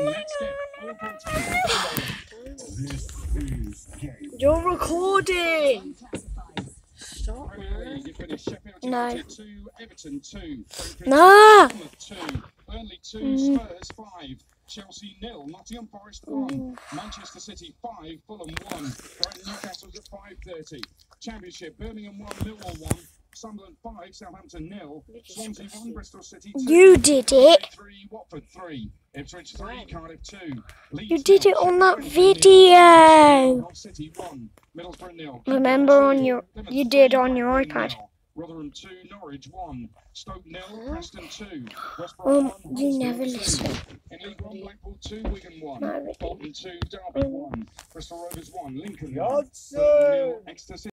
You're recording. Stop, man. No. Everton 2. No. 2. Burnley 2. Spurs 5. Chelsea 0. Nottingham Forest 1. Manchester City 5. Fulham 1. Brighton Newcastle's at 5:30. Championship: Birmingham 1. Millwall 1. Sunderland 5. Southampton 0. Swansea 1. Bristol City 2. You did it. 3. Watford 3. Ipswich 3. Cardiff 2. You did it on that video. City 1. Middlesbrough 0. Remember on your, you did on your iPad. Rotherham 2, Norwich 1, Stoke 0, Preston 2, West Brom 1, You never listen. in League 1, Blackpool 2, Wigan 1, No, Bolton 2, Derby 1, Bristol Rovers 1, Lincoln 1, Johnson! Burton 0, Exeter 6.